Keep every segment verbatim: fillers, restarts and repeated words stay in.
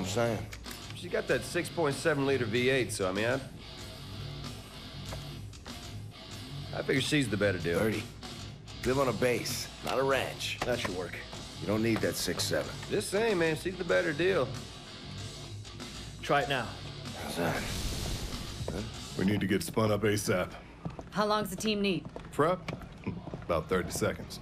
I'm saying. She's got that six point seven liter V eight, so I mean, I... I figure she's the better deal. thirty. Live on a base, not a ranch. That should work. You don't need that six seven. Just saying, man, she's the better deal. Try it now. How's that? Huh? We need to get spun up ASAP. How long's the team need? Prep? About thirty seconds.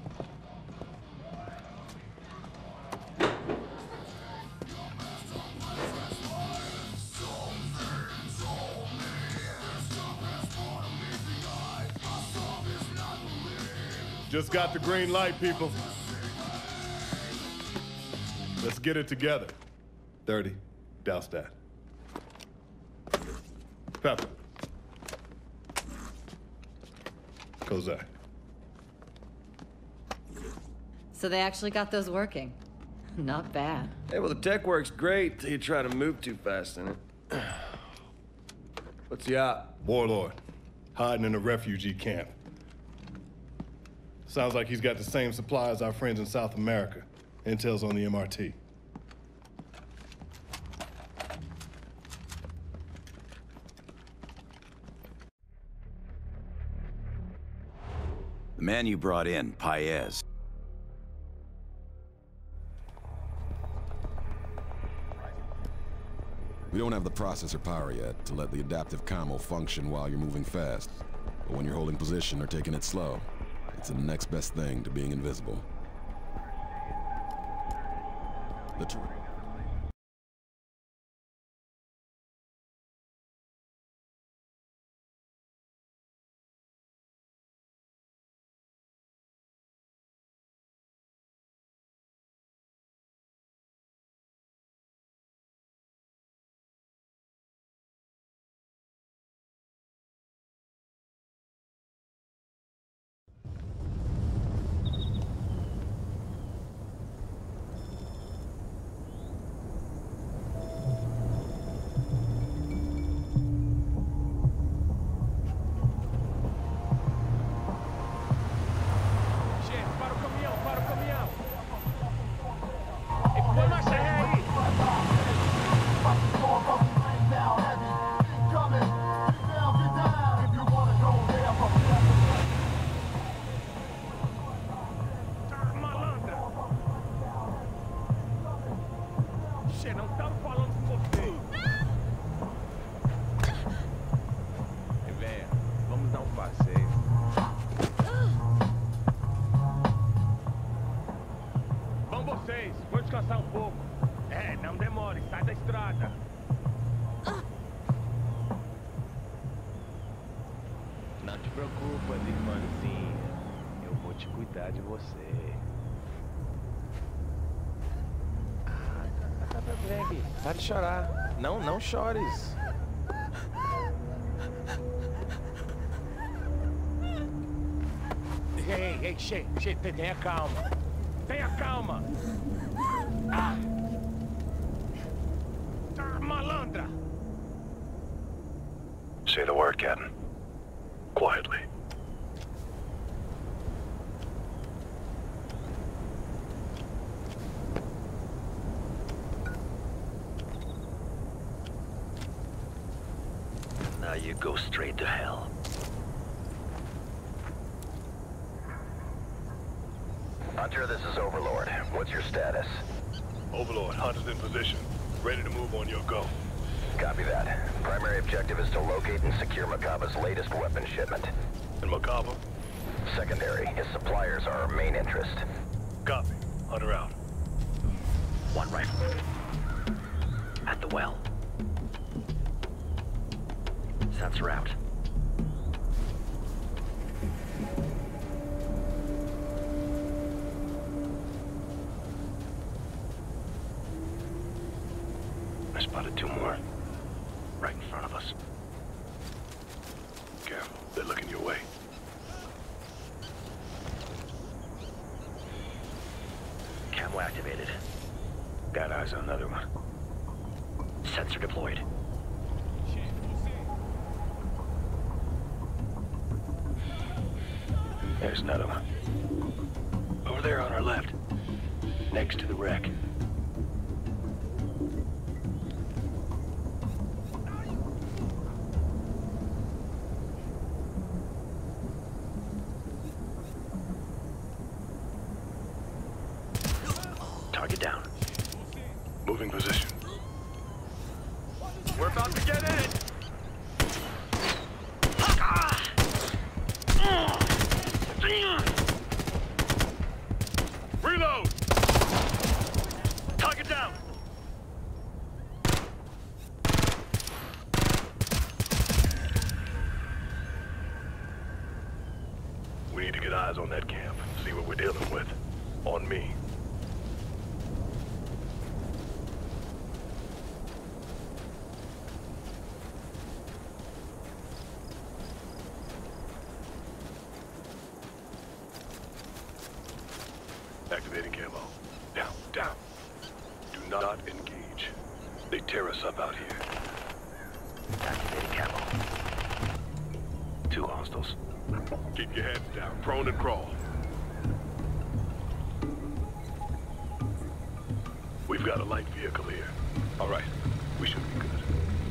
Just got the green light, people. Let's get it together. thirty. Douse that. Pepper. Kozak. So they actually got those working. Not bad. Hey, well, the tech works great till you try to move too fast in it. What's the op? Warlord. Hiding in a refugee camp. Sounds like he's got the same supply as our friends in South America. Intel's on the M R T. The man you brought in, Paez. We don't have the processor power yet to let the adaptive commo function while you're moving fast. But when you're holding position or taking it slow, it's the next best thing to being invisible. The tr- Para de chorar. Não, não chores. Ei, ei, che, che, tenha calma. Tenha calma. Ah. Ah, malandra. Say the word, Captain. Quietly. Now you go straight to hell. Hunter, this is Overlord. What's your status? Overlord, Hunter's in position. Ready to move on your go. Copy that. Primary objective is to locate and secure Makaba's latest weapon shipment. And Makaba? Secondary. His suppliers are our main interest. Copy. Hunter out. One rifle. At the well. That's route. I spotted two more. Right in front of us. Careful. They're looking your way. Camo activated. Got eyes on another one. Sensor deployed. There's another one. Over there on our left. Next to the wreck. position. We're about to get in! Reload! Target down! We need to get eyes on that camp, see what we're dealing with. On me. Activating camo. Down, down. Do not engage. They tear us up out here. Activating camo. Two hostiles. Keep your heads down. Prone and crawl. We've got a light vehicle here. All right. We should be good.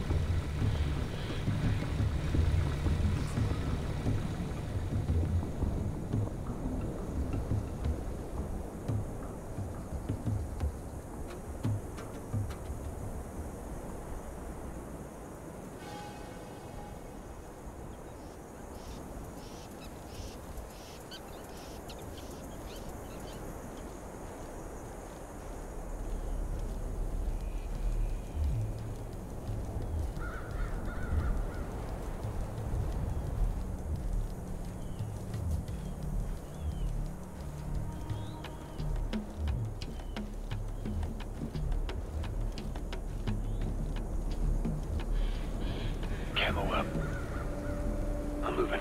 Camo up. I'm moving.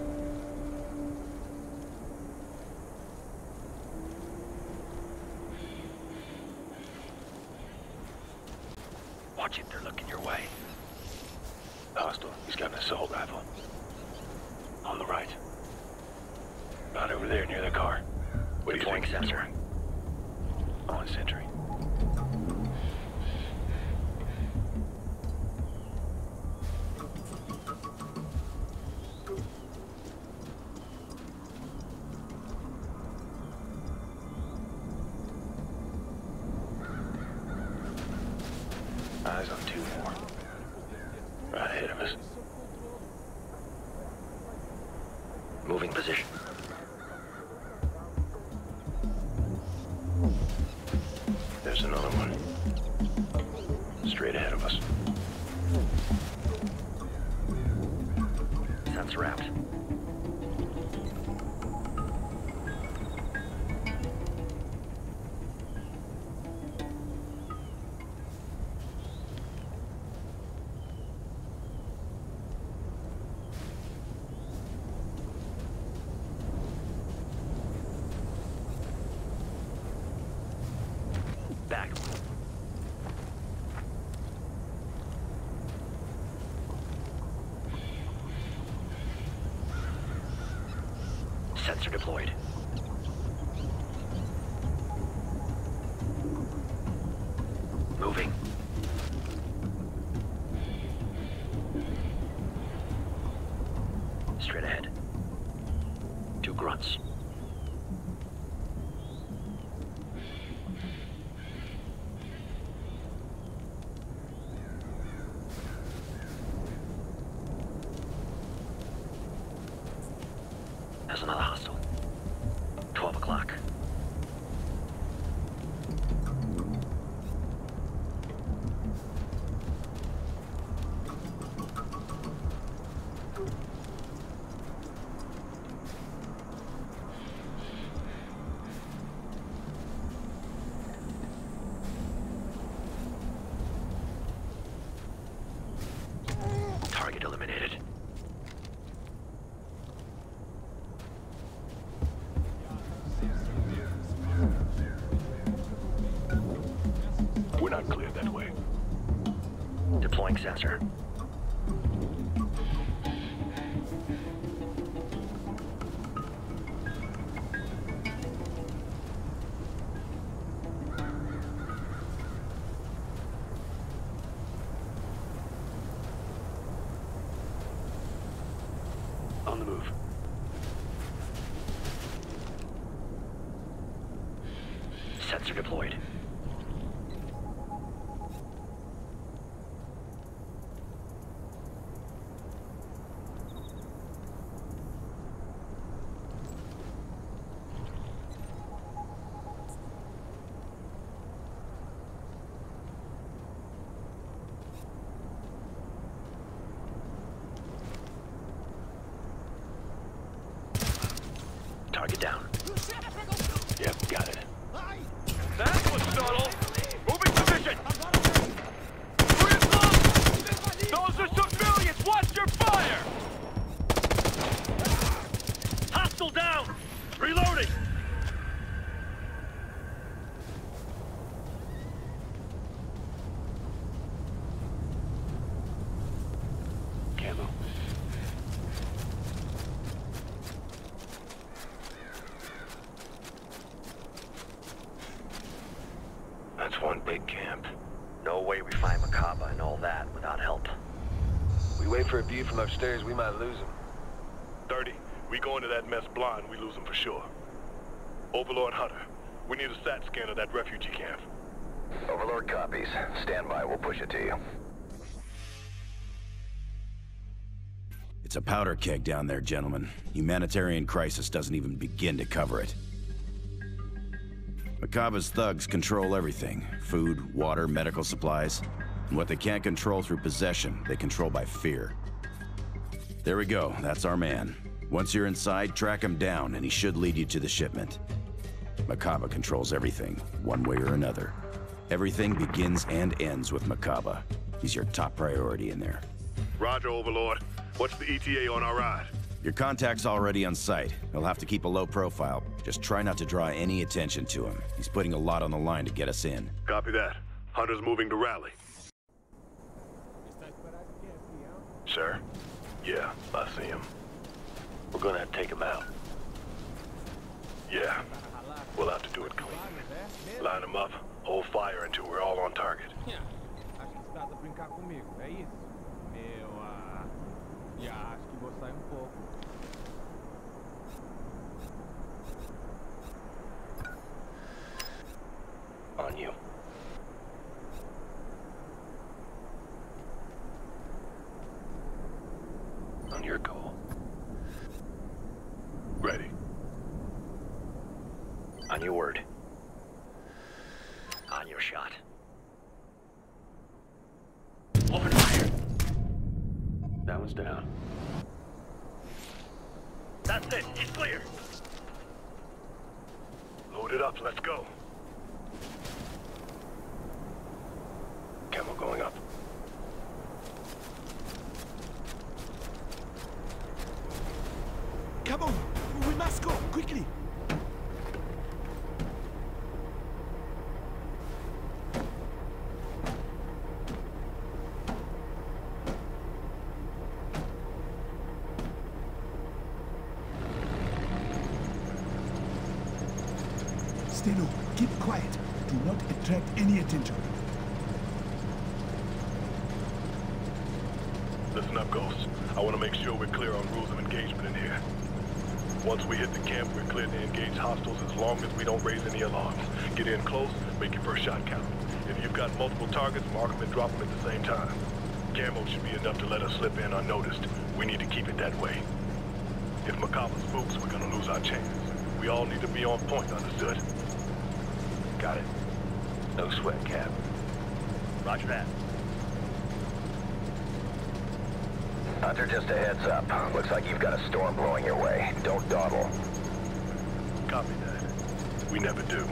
Watch it, they're looking your way. Hostile, he's got an assault rifle. On the right. Right over there near the car. What do you think? Sensor. On sentry. Eyes on two more. Right ahead of us. Moving position. There's another one. Straight ahead of us. That's wrapped. Back. Sensor deployed. Moving. Straight ahead. Two grunts. There's another hostile. Twelve o'clock. Target eliminated. We're not clear that way. Deploying sensor. On the move. Sensor deployed. big camp. No way we find Macabre and all that without help. We wait for a view from upstairs, we might lose him. thirty. We go into that mess blind, we lose him for sure. Overlord Hunter, we need a stat scan of that refugee camp. Overlord copies. Stand by, we'll push it to you. It's a powder keg down there, gentlemen. Humanitarian crisis doesn't even begin to cover it. Macabre's thugs control everything. Food, water, medical supplies. And what they can't control through possession, they control by fear. There we go, that's our man. Once you're inside, track him down, and he should lead you to the shipment. Macabre controls everything, one way or another. Everything begins and ends with Macabre. He's your top priority in there. Roger, Overlord. What's the E T A on our ride? Your contact's already on site. He'll have to keep a low profile. Just try not to draw any attention to him. He's putting a lot on the line to get us in. Copy that. Hunter's moving to rally. Sir? Yeah, I see him. We're gonna have to take him out. Yeah. We'll have to do it clean. Line him up, hold fire until we're all on target. Acho que estás a brincar comigo, é isso? Meu, ah... Já, acho que vou sair um pouco. On you. On your goal. Ready. On your word. On your shot. Open fire! That one's down. That's it, he's clear. Load it up, let's go. Camel going up. Come on! We must go! Quickly! Stay low. Keep quiet. Do not attract any attention. Listen up, Ghost. I want to make sure we're clear on rules of engagement in here. Once we hit the camp, we're clear to engage hostiles as long as we don't raise any alarms. Get in close, make your first shot count. If you've got multiple targets, mark them and drop them at the same time. Camo should be enough to let us slip in unnoticed. We need to keep it that way. If Macabre spooks, we're gonna lose our chance. We all need to be on point, understood? Got it. No sweat, Cap. Roger that. Hunter, just a heads up. Looks like you've got a storm blowing your way. Don't dawdle. Copy that. We never do.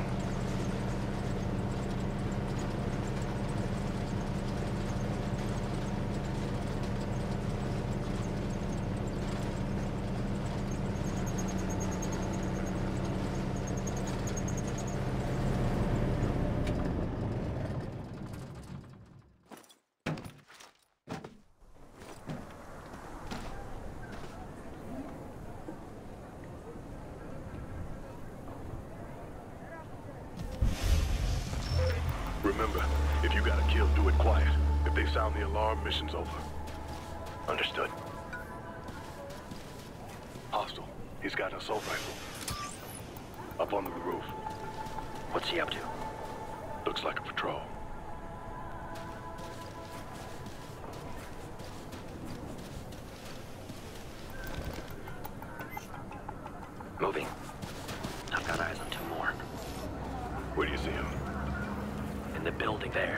Remember, if you got a kill, do it quiet. If they sound the alarm, mission's over. Understood. Hostile. He's got an assault rifle. Up on the roof. What's he up to? Looks like a patrol. Moving. I've got eyes on two more. Where do you see him? In the building there.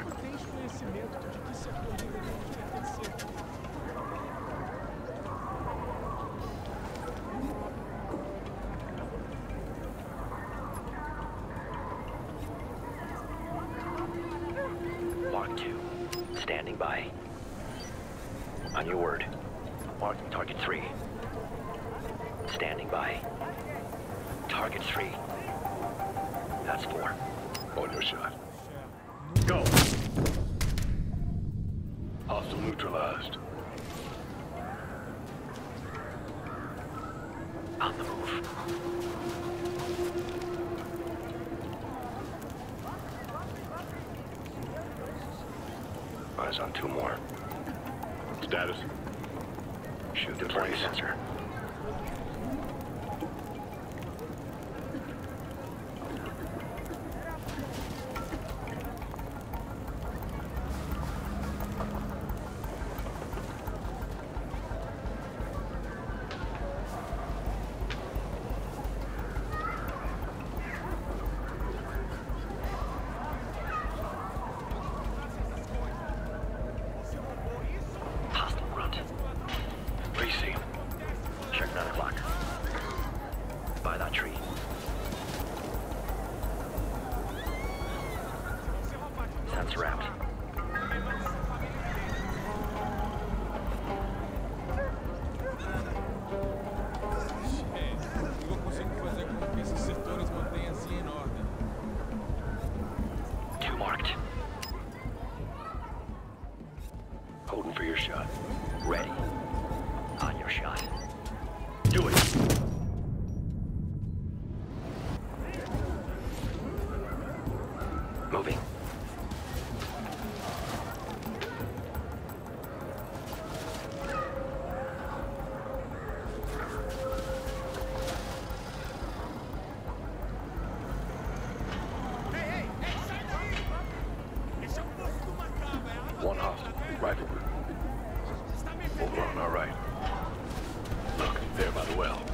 Mark two. Standing by. On your word. Marking target three. Standing by. Target three. That's four. On your shot. Go! Hostile neutralized. On the move. eyes on two more. Status? Shoot the plane sensor. One hostile, rifle group. Over on our right. Look, there by the well.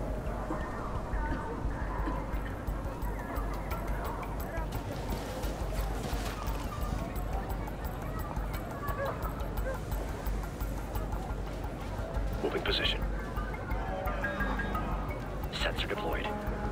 Moving position. Sensor deployed.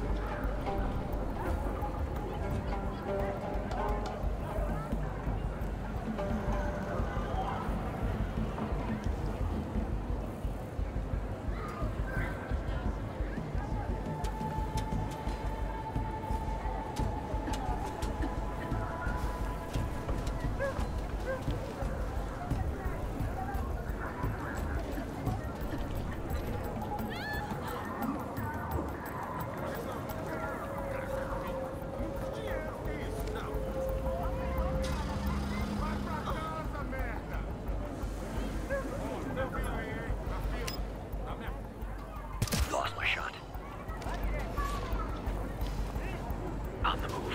Lost my shot. On the move.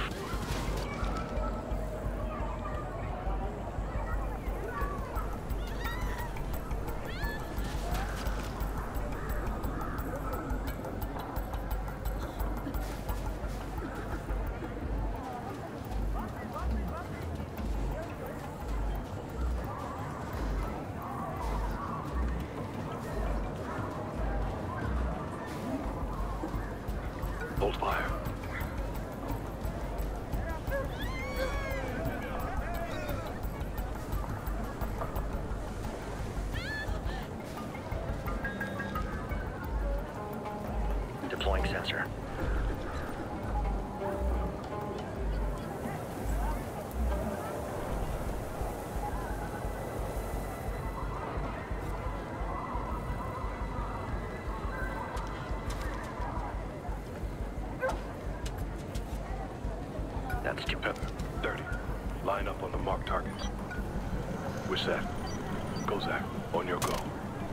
Hold fire. Deploying sensor. That's two. Pepper, thirty. Line up on the marked targets. Which that? Go, Zach. On your go.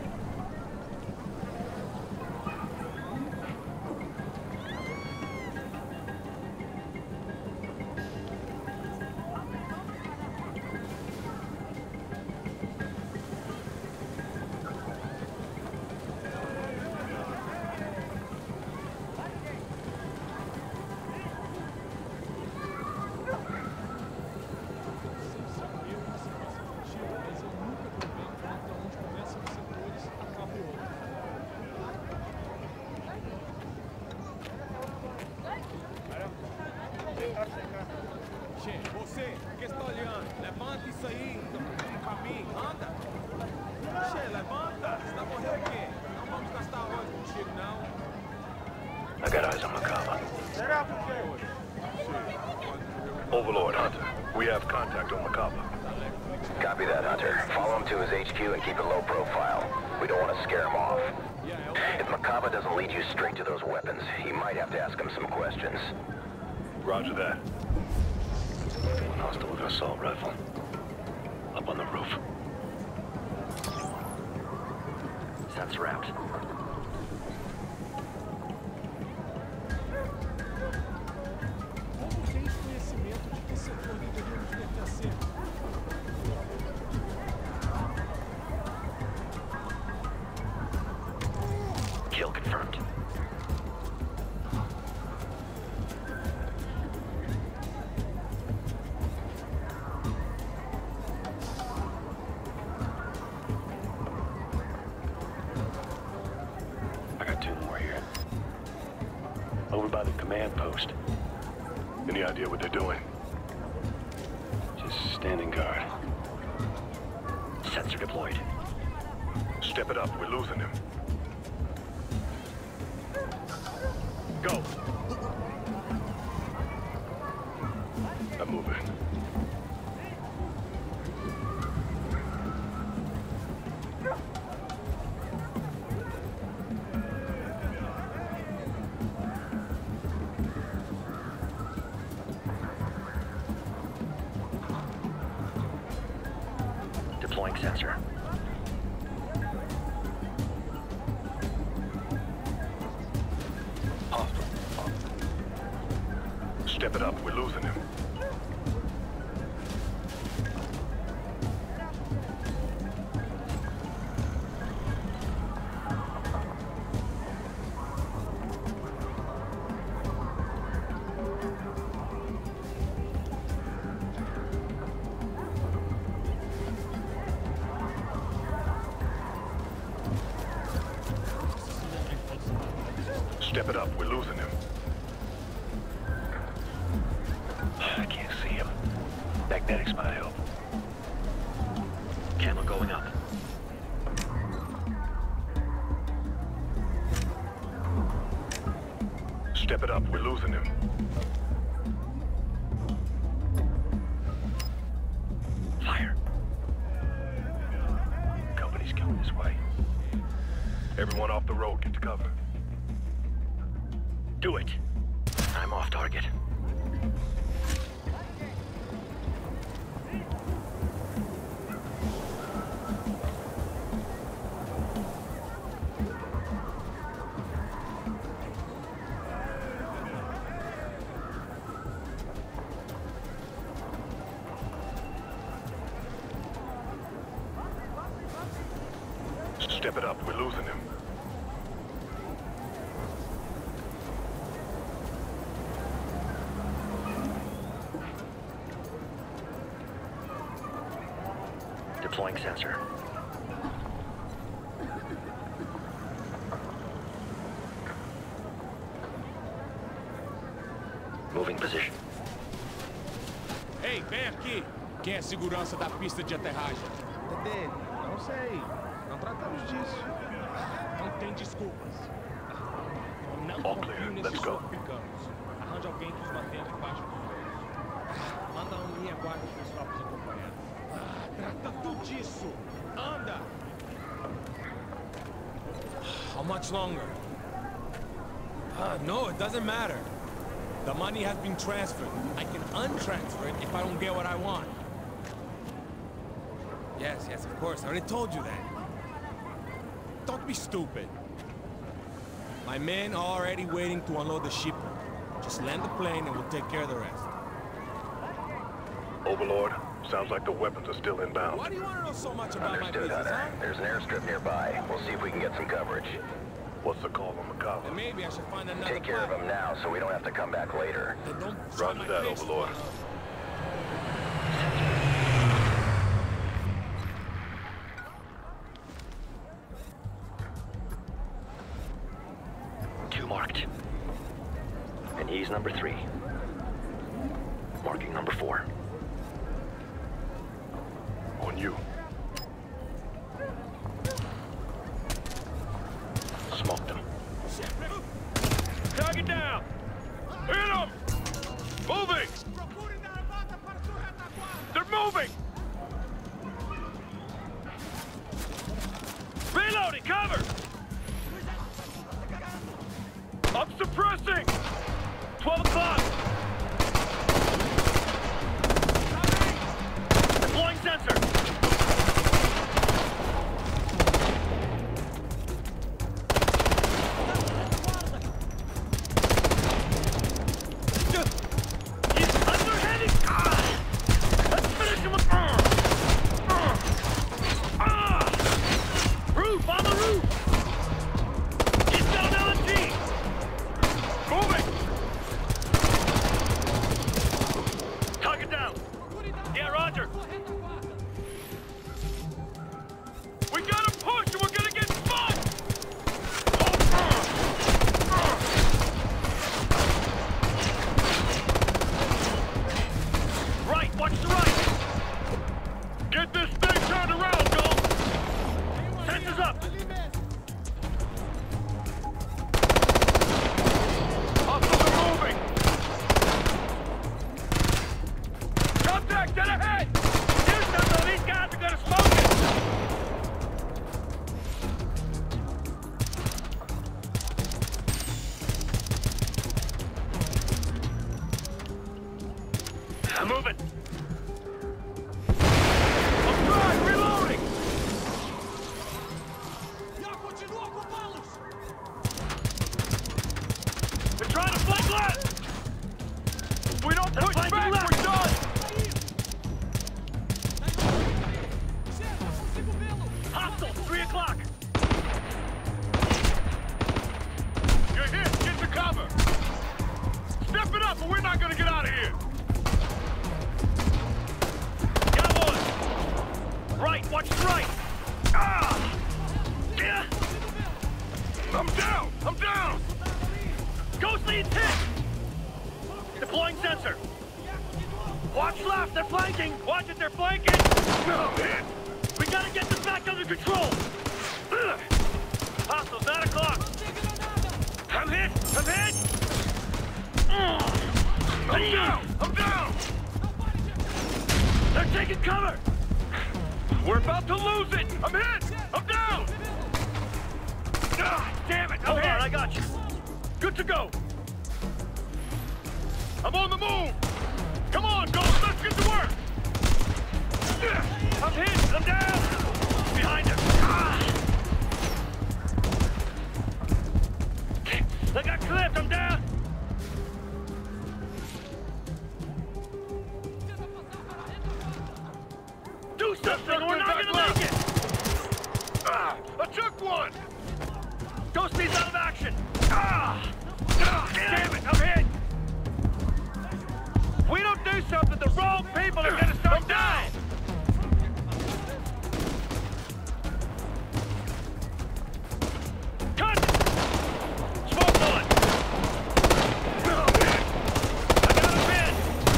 Che, você, que está olhando? Levanta isso aí, pra mim, anda. Che, levanta, você tá morrendo o quê? Não vamos gastar hoje contigo, não. I got eyes on Macaba. Será por quê hoje? Overlord, Hunter. We have contact on Macaba. Copy that, Hunter. Follow him to his H Q and keep it low profile. We don't want to scare him off. If Macaba doesn't lead you straight to those weapons, you might have to ask him some questions. Roger that. One hostile with an assault rifle. Up on the roof. sensor out. Como tens conhecimento de que setor deveríamos pertencer? Kill confirmed. I got two more here. Over by the command post. Any idea what they're doing? Just standing guard. Sensor deployed. Step it up, we're losing him. Go! I'm moving. Deploying sensor. Hostile. Step it up, we're losing him. Step it up, we're losing him. I can't see him. Magnetics might help. Camera going up. Step it up, we're losing him. Fire. Company's coming this way. Everyone off the road, get to cover. Do it. I'm off target. Step it up, we're losing him. Deploying sensor. Moving position. Ei, vem aqui! Quem é segurança da pista de aterragem? É dele. Não sei. Não tratamos disso. Não tem desculpas. Não All confio clear. nesses Let's go. sul-africanos. Arranje alguém que os mantenha debaixo dos olhos. Manda um linha guarda para os tropas acompanhar. Ah, trata tudo disso! Anda! How much longer? Uh, no, it doesn't matter. The money has been transferred. I can untransfer it if I don't get what I want. Yes, yes, of course. I already told you that. Don't be stupid. My men are already waiting to unload the shipment. Just land the plane and we'll take care of the rest. Overlord, sounds like the weapons are still inbound. Why do you want to know so much about my Understood, business, Hunter. huh? There's an airstrip nearby. We'll see if we can get some coverage. What's the call on Macabre? And maybe I should find another Take care of pilot. him now so we don't have to come back later. Then don't try Roger my that, face. Overlord. Two marked. And he's number three. Marking number four. On you. Smoked him. Target down! Hit him! Moving! They're moving! Reloading! Cover! I'm suppressing! twelve o'clock! Deploying sensor! Hostiles, three o'clock! You're hit! Get to cover! Step it up or we're not gonna get out of here! Got one! Right, watch the right! Ah! Yeah! I'm down! I'm down! Ghost leads hit! Deploying sensor! Watch left, they're flanking! Watch it, they're flanking! No, hit! We gotta get this back under control! Ugh. Hostiles, nine o'clock! I'm hit! I'm hit! Ugh. I'm down! I'm down! They're taking cover! We're about to lose it! I'm hit! I'm down! Ah, damn it! Hold on, I got you. Good to go. I'm on the move! Come on, Ghost, let's get to work! I'm hit! I'm down! Behind us! Ah. I got clipped! I'm down! Do something! We're not gonna make it! Ah, I took one! Ghost Lead's out of action! Ah! Ah, damn it! I'm hit! If we don't do something, the wrong people are gonna start dying! Cut! Smoke bullet! I got a pin!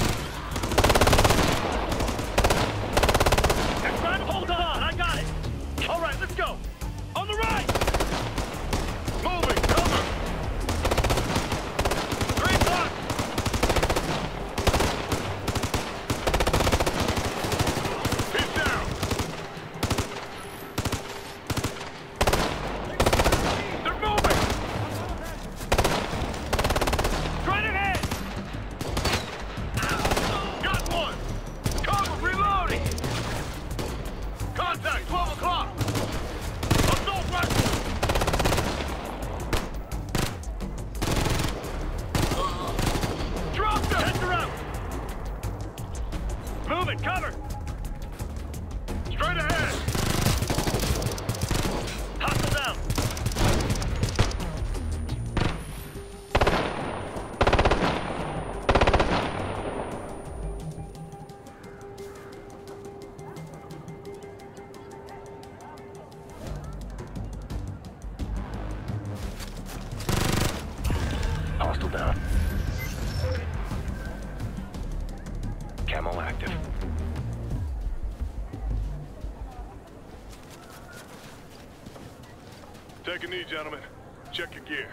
They're trying to hold on! I got it! All right, let's go! On the right! Moving! Cover! Three blocks! He's down! They're moving! Straight ahead! Got one! Cover! Reloading! Contact! twelve o'clock! Assault rifle! Drop them! Heads are out! Moving! Cover! Straight ahead! Hostile down! Hostile down. Camo active. Take a knee, gentlemen. Check your gear.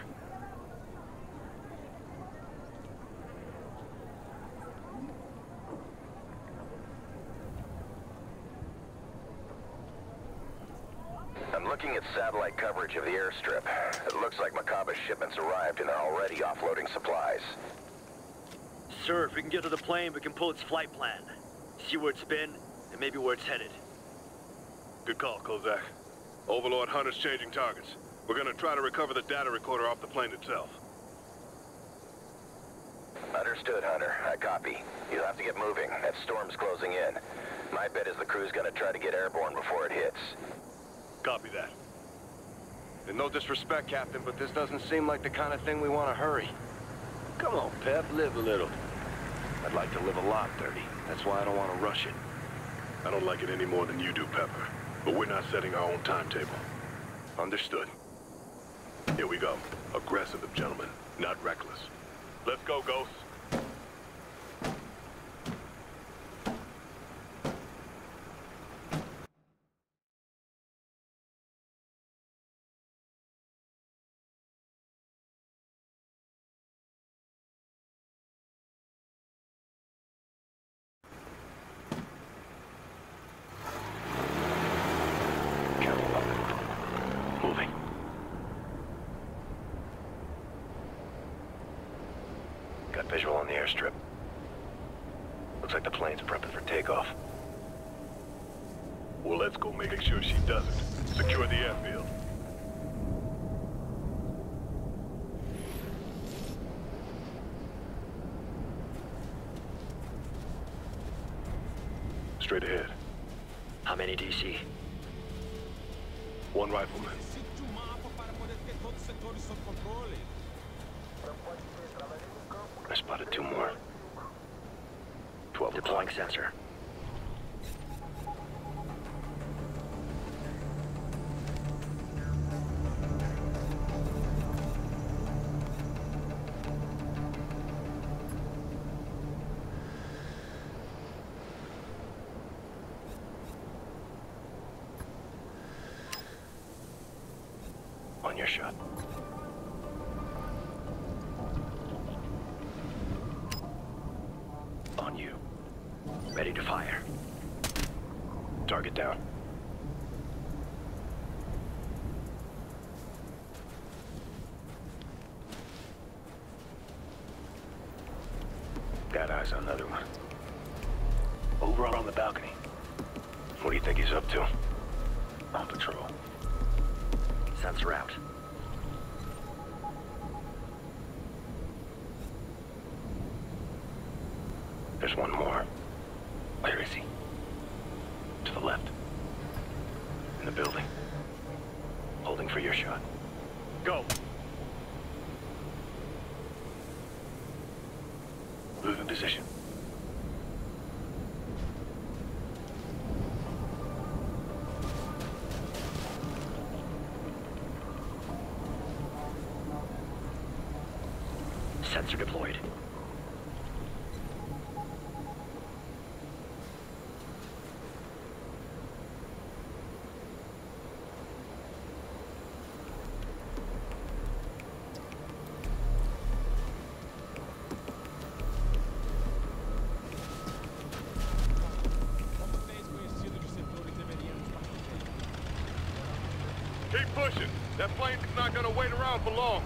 I'm looking at satellite coverage of the airstrip. It looks like Macaba's shipments arrived and they're already offloading supplies. Sir, if we can get to the plane, we can pull its flight plan. See where it's been, and maybe where it's headed. Good call, Kozak. Overlord Hunter's changing targets. We're gonna try to recover the data recorder off the plane itself. Understood, Hunter. I copy. You'll have to get moving. That storm's closing in. My bet is the crew's gonna try to get airborne before it hits. Copy that. And no disrespect, Captain, but this doesn't seem like the kind of thing we want to hurry. Come on, Pep, live a little. I'd like to live a lot, thirty. That's why I don't want to rush it. I don't like it any more than you do, Pepper. But we're not setting our own timetable. Understood. Here we go. Aggressive, gentlemen, not reckless. Let's go, Ghost. Moving. Got visual on the airstrip. Looks like the plane's prepping for takeoff. Well, let's go make sure she doesn't. Secure the airfield. Straight ahead. How many do you see? One rifleman. I spotted two more. Twelve deploying sensor. On your shot. On you. Ready to fire. Target down. Got eyes on another one. Over on the balcony. What do you think he's up to? On patrol. Sensor out. There's one more. Where is he? To the left. In the building. Holding for your shot. Go! Move in position. Sensor deployed. Keep pushing. That plane's not gonna wait around for long.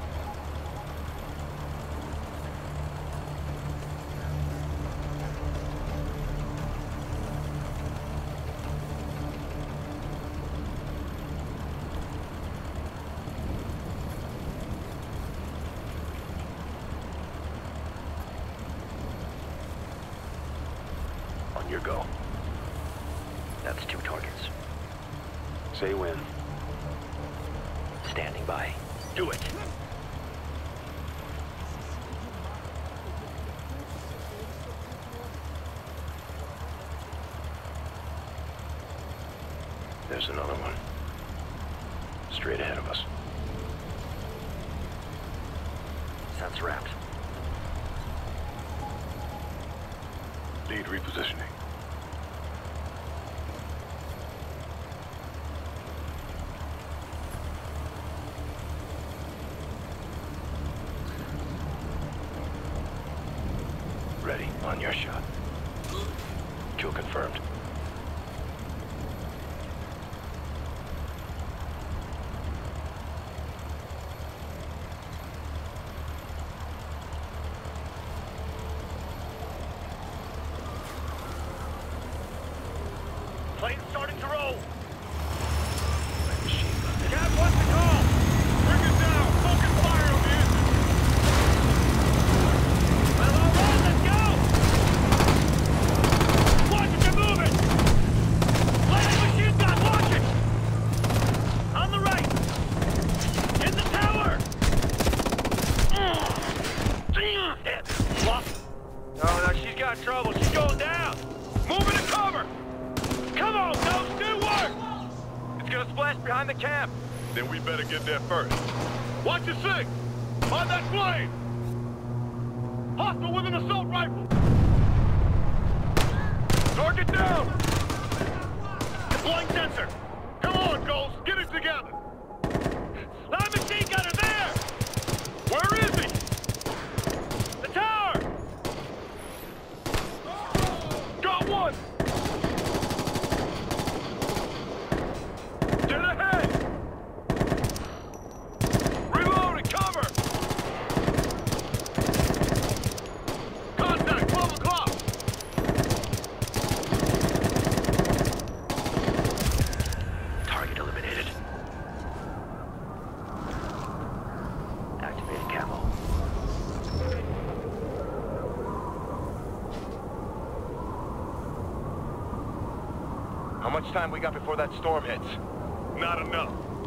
On your go. That's two targets. Say when. Standing by. Do it! There's another one. Straight ahead of us. Sensor out. Lead repositioning. Ready, on your shot. Kill confirmed. Plane's starting to roll. Machine gun. Cap, what's the call? Bring it down! Focus fire on the engine! Well, all right, let's go! Watch it, they're moving! Landing machine gun, watch it! On the right! In the tower! Hit! Lost. Oh, no, she's got trouble. She's going down! Moving to cover! Come on, Ghost, do work! It's gonna splash behind the camp. Then we better get there first. Watch your six! On that plane! Hostile with an assault rifle! Target down! Deploying sensor. Come on, Ghost! Get it together! Live machine gunner there! Where is he? The tower! Got one! Get ahead! Reload and cover! Contact, twelve o'clock! Target eliminated. Activating camo. How much time we got before that storm hits? Not enough.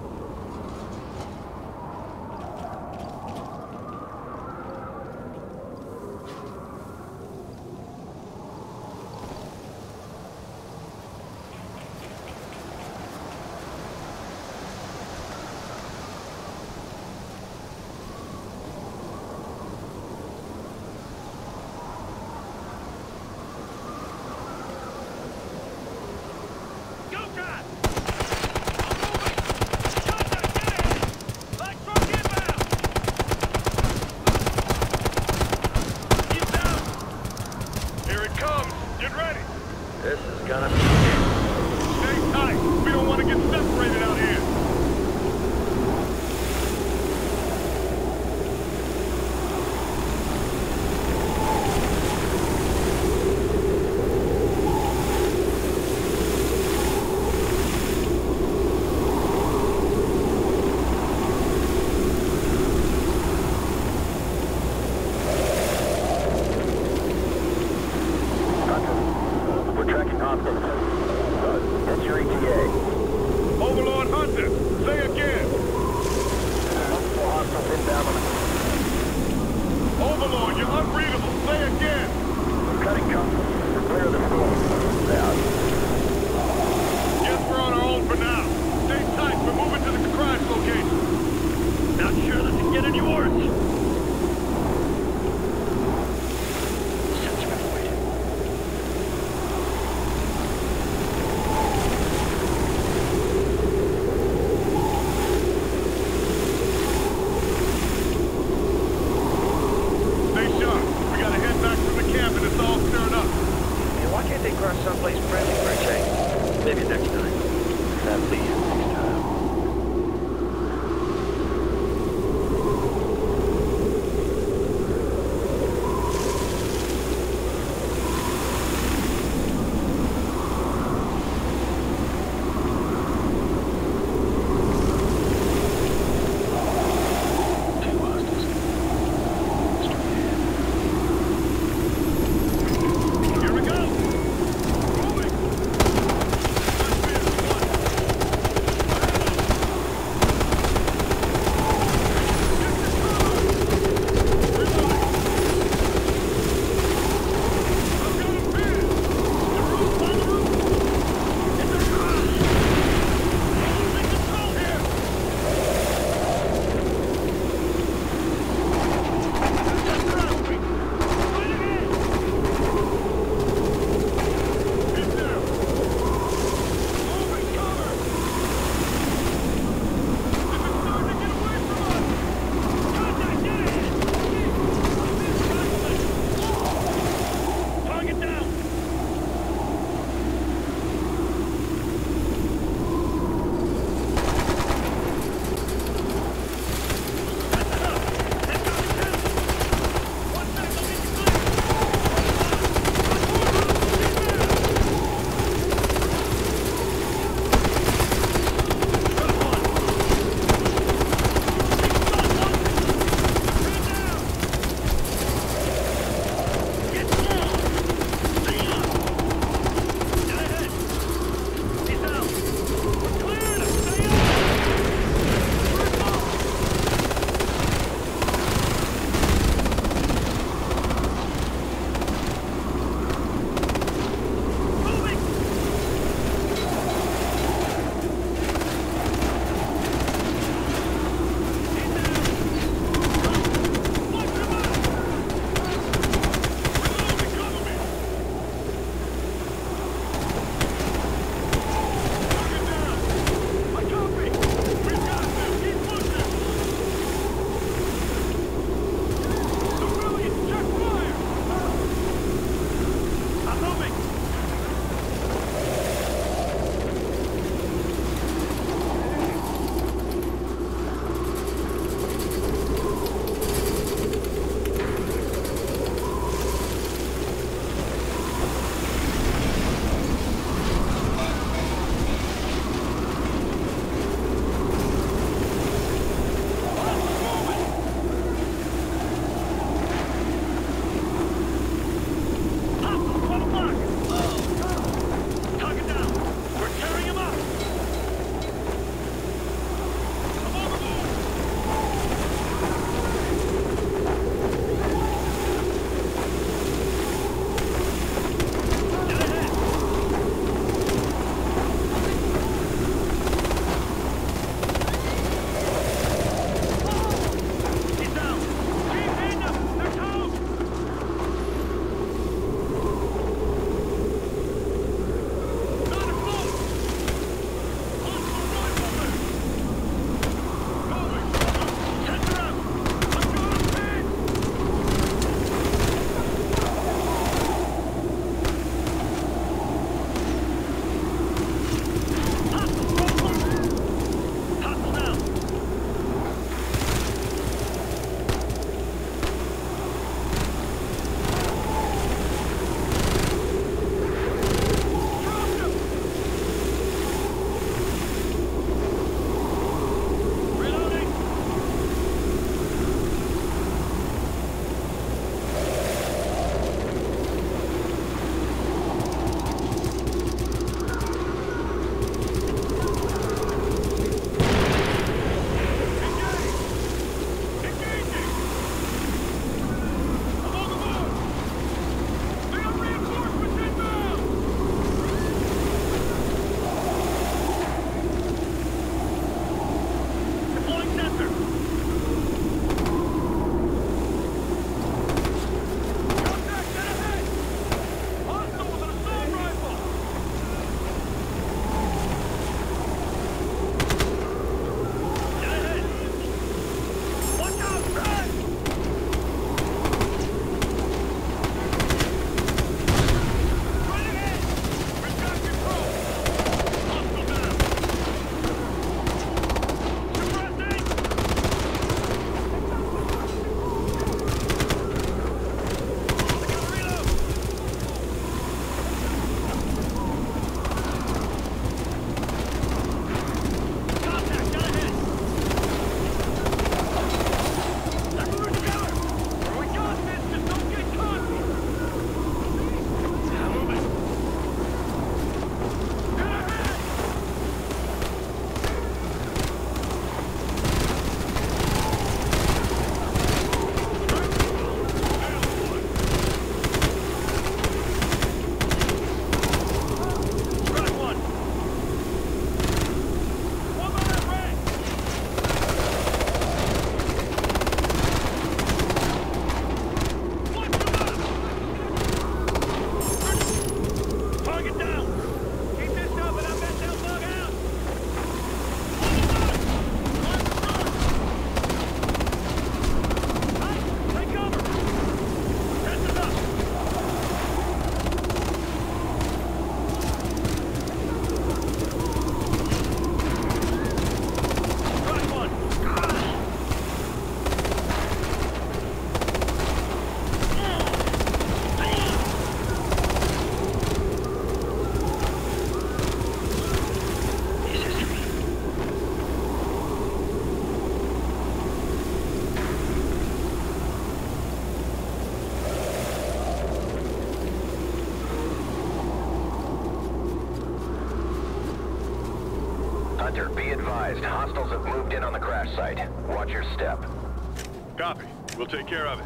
Hunter, be advised. Hostiles have moved in on the crash site. Watch your step. Copy. We'll take care of it.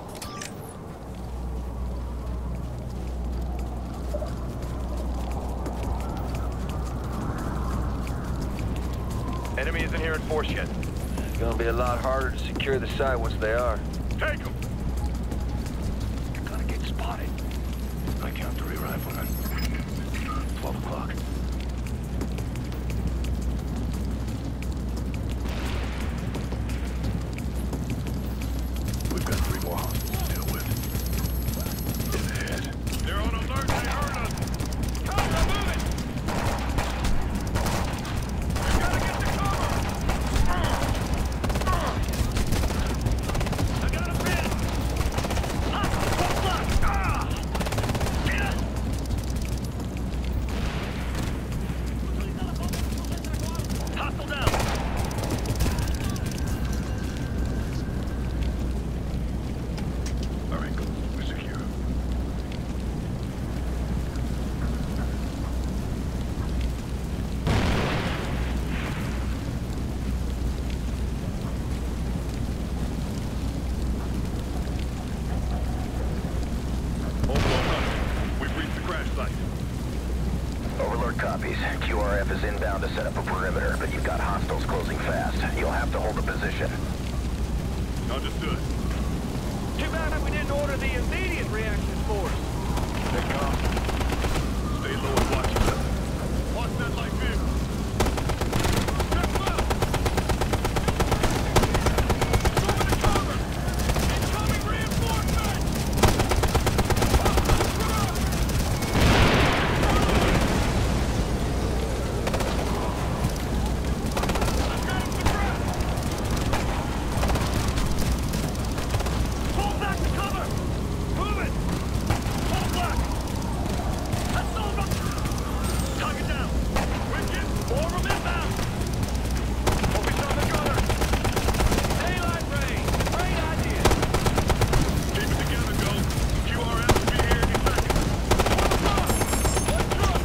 Enemy isn't here in force yet. It's gonna be a lot harder to secure the site once they are. Take them! You're gonna get spotted. I count three riflemen. Twelve o'clock. We've got three more hostiles to deal with. In ahead. They're on alert. They heard us. Come, they're moving! You gotta get the cover! I got a pin! Hostile, twelve block! Ah! Get it! Hostile down! All right, go. We're secure. Overlord Hunter. We've reached the crash site. Overlord copies. Q R F is inbound to set up a perimeter, but you've got hostiles closing fast. You'll have to hold the position. Understood. Too bad we didn't order the immediate reaction force. Stay calm. Stay low and watch yourself. Watch that light vehicle. Step left. Moving to cover. Incoming reinforcement. Pull back to cover! Move it! Pull back! That's over! Tug it down! Wicked! Four of them inbound! Focus on the gunner! Daylight range! Great idea! Keep it together, Ghost. Q R F will be here any second. One truck! One truck!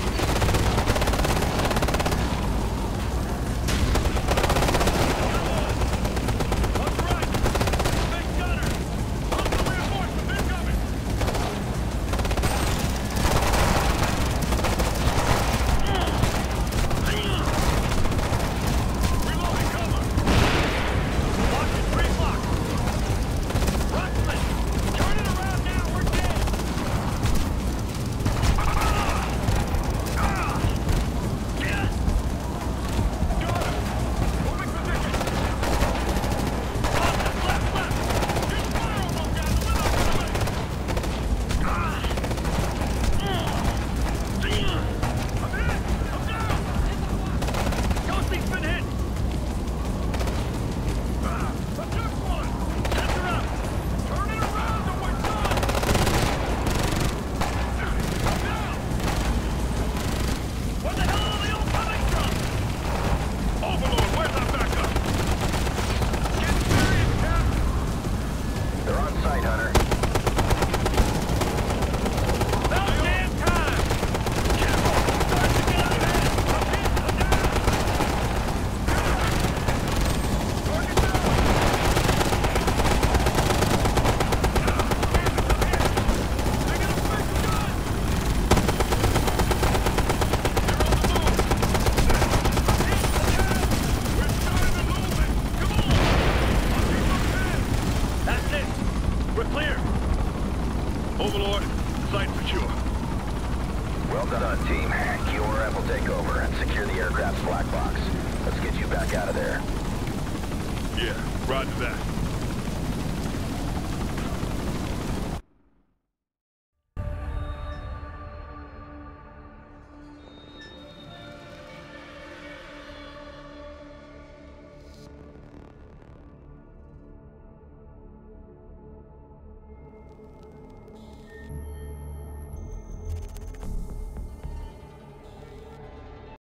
One's right! Big gunner! Hostile reinforcements incoming! Reloading cover! Watching three blocks! Rifleman! Turn it around now, we're dead! Ah! Ah! Get! Got him! Moving position! Contact, left, left! Just fire on those guys, we're not gonna make it! Ah! Mm. I'm hit! I'm down! Ghosty's been hit! Ah! I took one! Center up! Turn it around and we're done! I'm down! Where the hell are they all coming from? Overlord, where's our backup? Get serious, Cap! They're on site, Hunter. About damn time! Careful! Start to get out of hand! I'm hit! I'm down! Target down! They're gonna break the gun! They're on the move! I'm hit! I'm down! We're starting to move it! Come on! I'll keep them pinned! That's it! We're clear! Overlord, site secure. Well done, team. Q R F will take over and secure the aircraft's black box. Let's get you back out of there. Yeah, roger that.